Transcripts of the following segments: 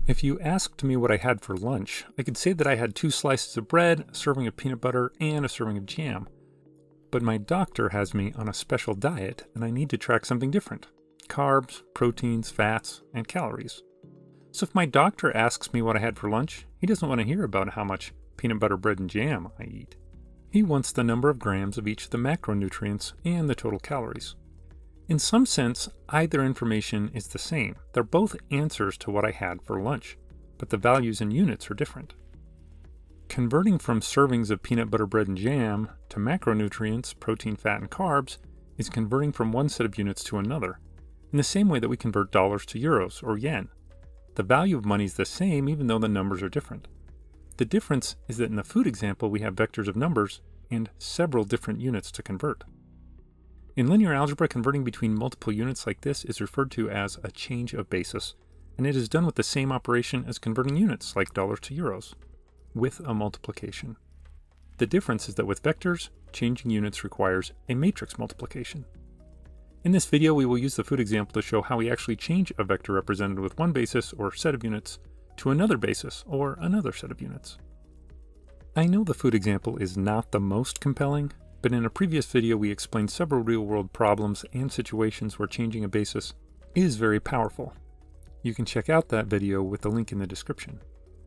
If you asked me what I had for lunch, I could say that I had 2 slices of bread, a serving of peanut butter, and a serving of jam. But my doctor has me on a special diet, and I need to track something different: carbs, proteins, fats, and calories. So if my doctor asks me what I had for lunch, he doesn't want to hear about how much peanut butter, bread, and jam I eat. He wants the number of grams of each of the macronutrients and the total calories. In some sense, either information is the same. They're both answers to what I had for lunch, but the values in units are different. Converting from servings of peanut butter, bread, and jam to macronutrients, protein, fat, and carbs is converting from one set of units to another, in the same way that we convert dollars to euros or yen. The value of money is the same even though the numbers are different. The difference is that in the food example we have vectors of numbers and several different units to convert. In linear algebra, converting between multiple units like this is referred to as a change of basis, and it is done with the same operation as converting units like dollars to euros, with a multiplication. The difference is that with vectors, changing units requires a matrix multiplication. In this video, we will use the food example to show how we actually change a vector represented with one basis or set of units to another basis or another set of units. I know the food example is not the most compelling, but in a previous video we explained several real-world problems and situations where changing a basis is very powerful. You can check out that video with the link in the description.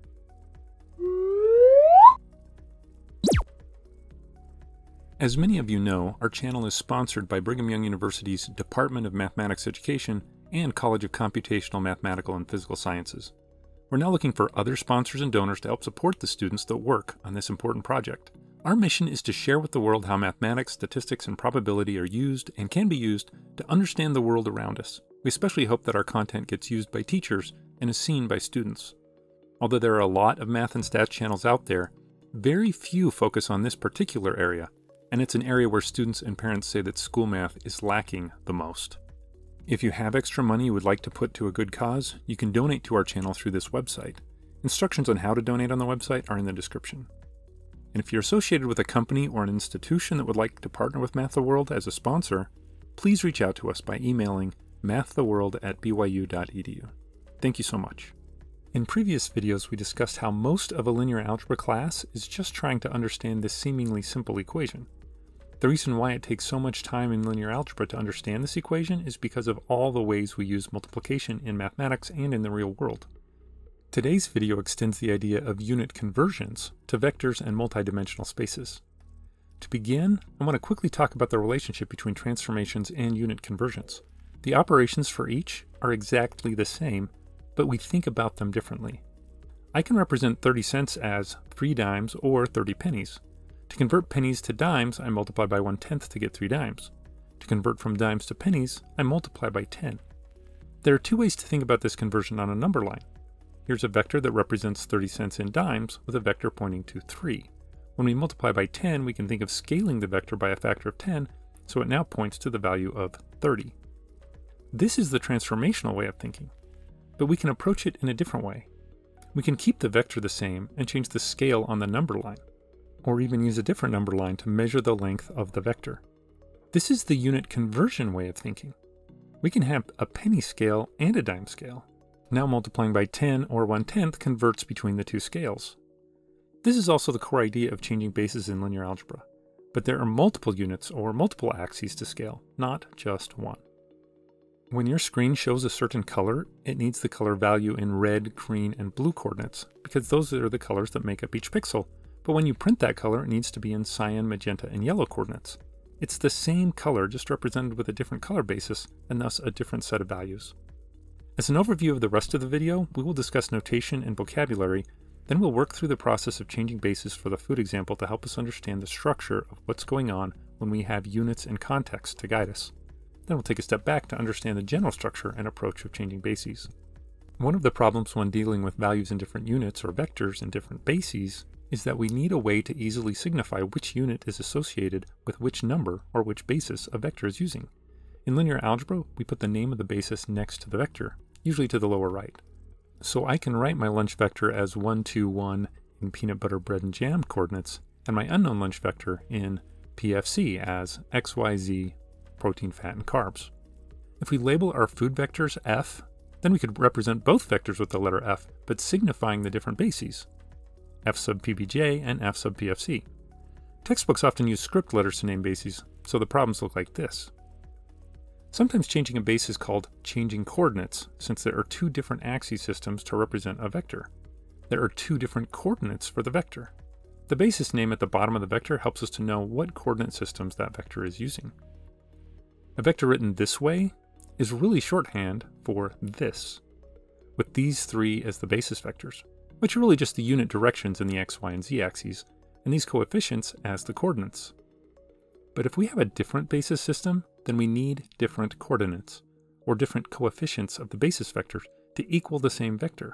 As many of you know, our channel is sponsored by Brigham Young University's Department of Mathematics Education and College of Computational Mathematical and Physical Sciences. We're now looking for other sponsors and donors to help support the students that work on this important project. Our mission is to share with the world how mathematics, statistics, and probability are used and can be used to understand the world around us. We especially hope that our content gets used by teachers and is seen by students. Although there are a lot of math and stats channels out there, very few focus on this particular area, and it's an area where students and parents say that school math is lacking the most. If you have extra money you would like to put to a good cause, you can donate to our channel through this website. Instructions on how to donate on the website are in the description. And if you're associated with a company or an institution that would like to partner with Maththeorld as a sponsor, please reach out to us by emailing maththeorld@byu.edu. Thank you so much. In previous videos, we discussed how most of a linear algebra class is just trying to understand this seemingly simple equation. The reason why it takes so much time in linear algebra to understand this equation is because of all the ways we use multiplication in mathematics and in the real world. Today's video extends the idea of unit conversions to vectors and multidimensional spaces. To begin, I want to quickly talk about the relationship between transformations and unit conversions. The operations for each are exactly the same, but we think about them differently. I can represent 30 cents as 3 dimes or 30 pennies. To convert pennies to dimes, I multiply by 1/10 to get 3 dimes. To convert from dimes to pennies, I multiply by 10. There are 2 ways to think about this conversion on a number line. Here's a vector that represents 30 cents in dimes with a vector pointing to 3. When we multiply by 10, we can think of scaling the vector by a factor of 10, so it now points to the value of 30. This is the transformational way of thinking, but we can approach it in a different way. We can keep the vector the same and change the scale on the number line, or even use a different number line to measure the length of the vector. This is the unit conversion way of thinking. We can have a penny scale and a dime scale. Now multiplying by 10 or 1/10 converts between the 2 scales. This is also the core idea of changing bases in linear algebra, but there are multiple units or multiple axes to scale, not just one. When your screen shows a certain color, it needs the color value in red, green, and blue coordinates, because those are the colors that make up each pixel. But when you print that color, it needs to be in cyan, magenta, and yellow coordinates. It's the same color, just represented with a different color basis, and thus a different set of values. As an overview of the rest of the video, we will discuss notation and vocabulary, then we'll work through the process of changing bases for the food example to help us understand the structure of what's going on when we have units and context to guide us. Then we'll take a step back to understand the general structure and approach of changing bases. One of the problems when dealing with values in different units or vectors in different bases is that we need a way to easily signify which unit is associated with which number or which basis a vector is using. In linear algebra, we put the name of the basis next to the vector, usually to the lower right. So I can write my lunch vector as 1, 2, 1 in peanut butter, bread, and jam coordinates, and my unknown lunch vector in PFC as X, Y, Z, protein, fat, and carbs. If we label our food vectors F, Then we could represent both vectors with the letter f, but signifying the different bases, f sub pbj and f sub pfc. Textbooks often use script letters to name bases, so the problems look like this. Sometimes changing a base is called changing coordinates, since there are two different axis systems to represent a vector. There are two different coordinates for the vector. The basis name at the bottom of the vector helps us to know what coordinate systems that vector is using. A vector written this way is really shorthand for this, with these three as the basis vectors, which are really just the unit directions in the x, y, and z axes, and these coefficients as the coordinates. But if we have a different basis system, then we need different coordinates, or different coefficients of the basis vectors to equal the same vector.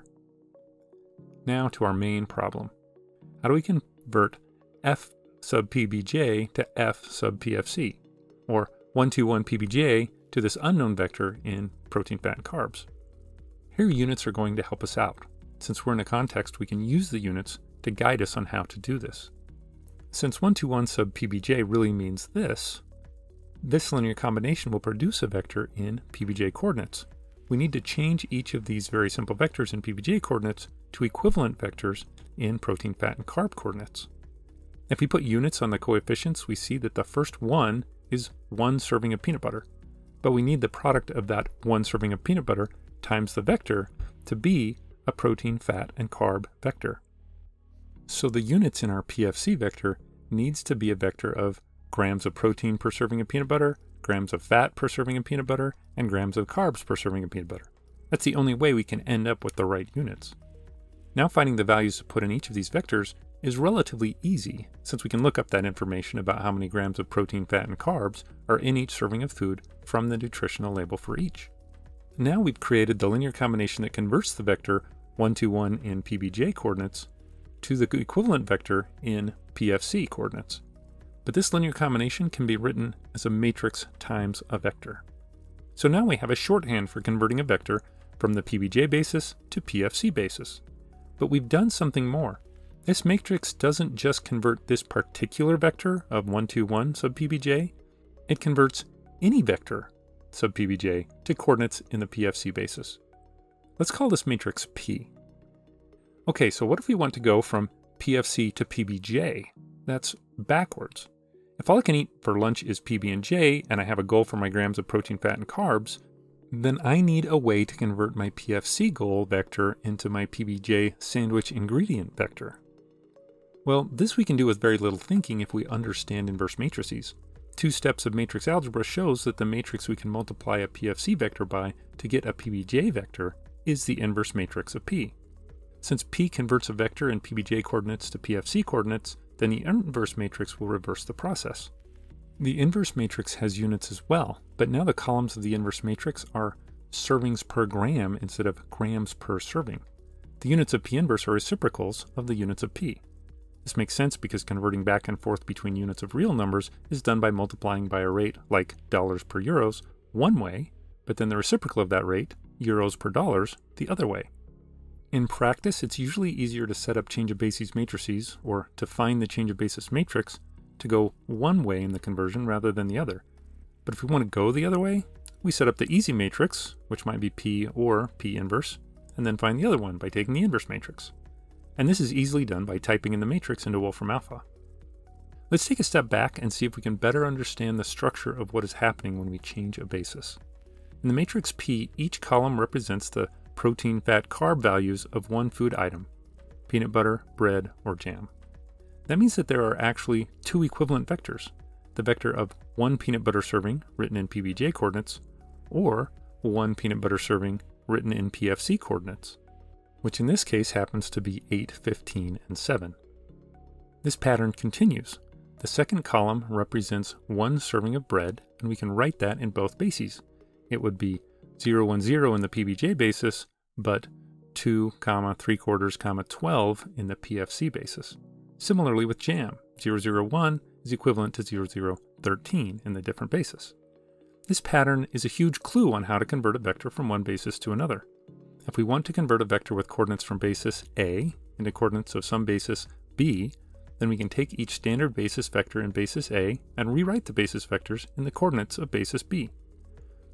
Now to our main problem. How do we convert f sub pbj to f sub pfc, or 1, 2, 1 pbj to this unknown vector in protein, fat, and carbs? Here units are going to help us out. Since we're in a context, we can use the units to guide us on how to do this. Since 1, 2, 1 sub pbj really means this linear combination will produce a vector in pbj coordinates. We need to change each of these very simple vectors in pbj coordinates to equivalent vectors in protein, fat, and carb coordinates. If we put units on the coefficients, we see that the first one is 1 serving of peanut butter, but we need the product of that 1 serving of peanut butter times the vector to be a protein, fat, and carb vector. So the units in our PFC vector needs to be a vector of grams of protein per serving of peanut butter, grams of fat per serving of peanut butter, and grams of carbs per serving of peanut butter. That's the only way we can end up with the right units. Now finding the values to put in each of these vectors is relatively easy, since we can look up that information about how many grams of protein, fat, and carbs are in each serving of food from the nutritional label for each. Now we've created the linear combination that converts the vector 1, 2, 1 in PBJ coordinates to the equivalent vector in PFC coordinates. But this linear combination can be written as a matrix times a vector. So now we have a shorthand for converting a vector from the PBJ basis to PFC basis. But we've done something more. This matrix doesn't just convert this particular vector of 1, 2, 1 sub PBJ, it converts any vector sub PBJ to coordinates in the PFC basis. Let's call this matrix P. Okay, so what if we want to go from PFC to PBJ? That's backwards. If all I can eat for lunch is PB and J, and I have a goal for my grams of protein, fat, and carbs, then I need a way to convert my PFC goal vector into my PBJ sandwich ingredient vector. Well, this we can do with very little thinking if we understand inverse matrices. 2 steps of matrix algebra shows that the matrix we can multiply a PFC vector by to get a PBJ vector is the inverse matrix of P. Since P converts a vector in PBJ coordinates to PFC coordinates, then the inverse matrix will reverse the process. The inverse matrix has units as well, but now the columns of the inverse matrix are servings per gram instead of grams per serving. The units of P inverse are reciprocals of the units of P. This makes sense because converting back and forth between units of real numbers is done by multiplying by a rate like dollars per euros one way, but then the reciprocal of that rate, euros per dollars, the other way. In practice, it's usually easier to set up change of bases matrices, or to find the change of basis matrix, to go one way in the conversion rather than the other. But if we want to go the other way, we set up the easy matrix, which might be P or P inverse, and then find the other one by taking the inverse matrix. And this is easily done by typing in the matrix into Wolfram Alpha. Let's take a step back and see if we can better understand the structure of what is happening when we change a basis. In the matrix P, each column represents the protein, fat, carb values of one food item: peanut butter, bread, or jam. That means that there are actually 2 equivalent vectors: the vector of 1 peanut butter serving, written in PBJ coordinates, or 1 peanut butter serving, written in PFC coordinates, which in this case happens to be 8, 15, and 7. This pattern continues. The second column represents 1 serving of bread, and we can write that in both bases. It would be 0, 1, 0 in the PBJ basis, but 2, 3/4, 12 in the PFC basis. Similarly with jam, 0, 0, 1 is equivalent to 0, 0, 13 in the different basis. This pattern is a huge clue on how to convert a vector from one basis to another. If we want to convert a vector with coordinates from basis A into coordinates of some basis B, then we can take each standard basis vector in basis A and rewrite the basis vectors in the coordinates of basis B.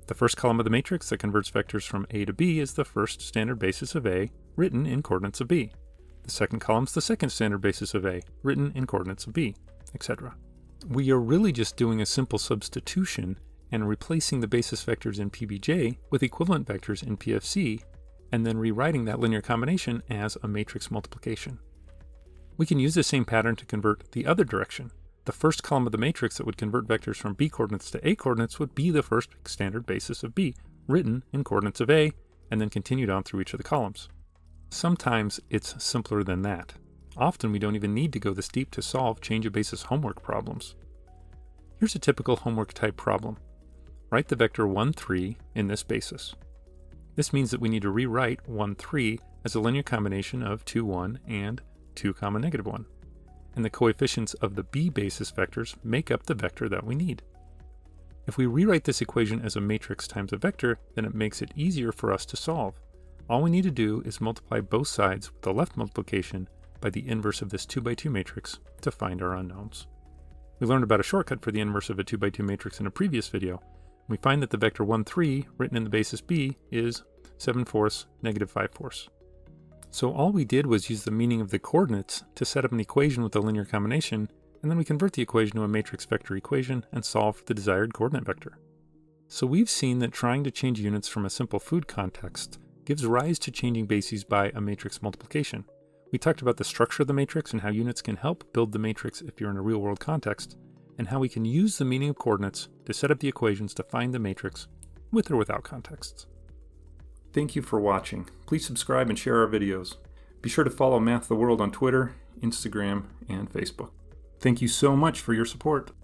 The first column of the matrix that converts vectors from A to B is the first standard basis of A, written in coordinates of B. The second column is the second standard basis of A, written in coordinates of B, etc. We are really just doing a simple substitution and replacing the basis vectors in PBJ with equivalent vectors in PFC, and then rewriting that linear combination as a matrix multiplication. We can use the same pattern to convert the other direction. The first column of the matrix that would convert vectors from B coordinates to A coordinates would be the first standard basis of B, written in coordinates of A, and then continued on through each of the columns. Sometimes it's simpler than that. Often we don't even need to go this deep to solve change of basis homework problems. Here's a typical homework type problem. Write the vector 1, 3 in this basis. This means that we need to rewrite 1, 3 as a linear combination of 2, 1 and 2, negative 1. And the coefficients of the B basis vectors make up the vector that we need. If we rewrite this equation as a matrix times a vector, then it makes it easier for us to solve. All we need to do is multiply both sides with the left multiplication by the inverse of this 2 by 2 matrix to find our unknowns. We learned about a shortcut for the inverse of a 2 by 2 matrix in a previous video. We find that the vector 1, 3 written in the basis B is 7/4, negative 5/4. So all we did was use the meaning of the coordinates to set up an equation with a linear combination, and then we convert the equation to a matrix vector equation and solve for the desired coordinate vector. So we've seen that trying to change units from a simple food context gives rise to changing bases by a matrix multiplication. We talked about the structure of the matrix and how units can help build the matrix if you're in a real-world context, and how we can use the meaning of coordinates to set up the equations to find the matrix with or without contexts. Thank you for watching. Please subscribe and share our videos. Be sure to follow Maththeorld on Twitter, Instagram, and Facebook. Thank you so much for your support.